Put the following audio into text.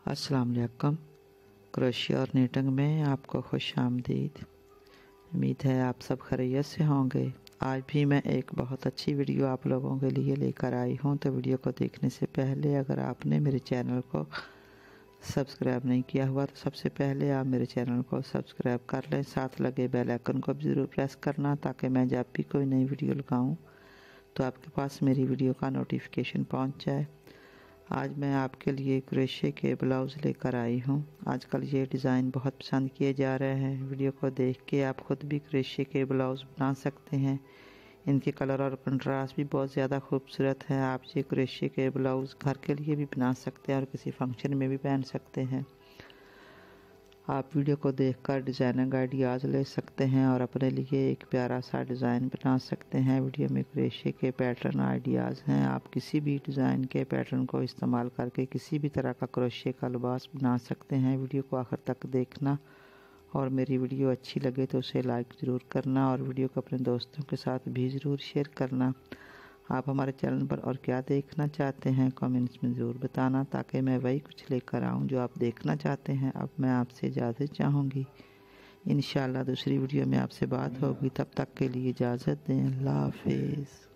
अस्सलाम वालेकुम। क्रोशिया और नीटिंग में आपको खुश आमदीद। उम्मीद है आप सब खैरियत से होंगे। आज भी मैं एक बहुत अच्छी वीडियो आप लोगों के लिए लेकर आई हूं। तो वीडियो को देखने से पहले अगर आपने मेरे चैनल को सब्सक्राइब नहीं किया हुआ तो सबसे पहले आप मेरे चैनल को सब्सक्राइब कर लें। साथ लगे बेल आइकन को भी ज़रूर प्रेस करना ताकि मैं जब भी कोई नई वीडियो लगाऊँ तो आपके पास मेरी वीडियो का नोटिफिकेशन पहुंच जाए। आज मैं आपके लिए क्रोशिया के ब्लाउज़ लेकर आई हूं। आजकल ये डिज़ाइन बहुत पसंद किए जा रहे हैं। वीडियो को देख के आप ख़ुद भी क्रोशिया के ब्लाउज़ बना सकते हैं। इनके कलर और कंट्रास्ट भी बहुत ज़्यादा खूबसूरत है। आप ये क्रोशिया के ब्लाउज़ घर के लिए भी बना सकते हैं और किसी फंक्शन में भी पहन सकते हैं। आप वीडियो को देखकर डिज़ाइनिंग आइडियाज़ ले सकते हैं और अपने लिए एक प्यारा सा डिज़ाइन बना सकते हैं। वीडियो में क्रोशिया के पैटर्न आइडियाज़ हैं। आप किसी भी डिज़ाइन के पैटर्न को इस्तेमाल करके किसी भी तरह का क्रोशिया का लिबास बना सकते हैं। वीडियो को आखिर तक देखना और मेरी वीडियो अच्छी लगे तो उसे लाइक ज़रूर करना और वीडियो को अपने दोस्तों के साथ भी ज़रूर शेयर करना। आप हमारे चैनल पर और क्या देखना चाहते हैं कमेंट्स में ज़रूर बताना ताकि मैं वही कुछ लेकर आऊँ जो आप देखना चाहते हैं। अब मैं आपसे इजाज़त चाहूँगी। इंशाल्लाह दूसरी वीडियो में आपसे बात होगी। तब तक के लिए इजाज़त दें। अल्लाह हाफिज़।